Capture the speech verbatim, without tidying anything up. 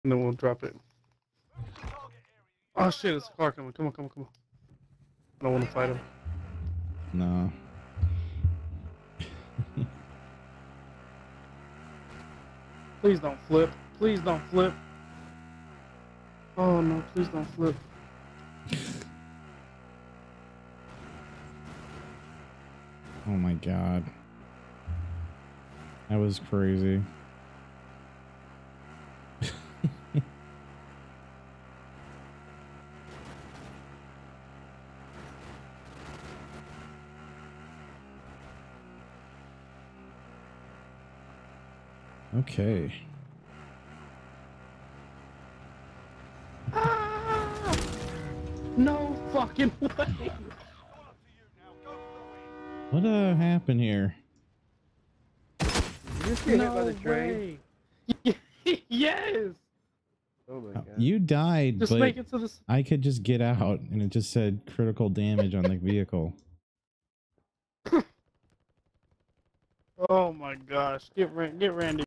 And then we'll drop it. Oh shit, it's a car coming. Come on, come on, come on. I don't want to fight him. No. Please don't flip. Please don't flip. Oh no, please don't flip. Oh my god. That was crazy. Okay. Ah! No fucking way. What uh happened here? Did you just get No hit by the train? way. Yes. Oh my god. You died, Just but make it to the. I could just get out and it just said critical damage on the vehicle. Oh my gosh! Get Ran- get Randy.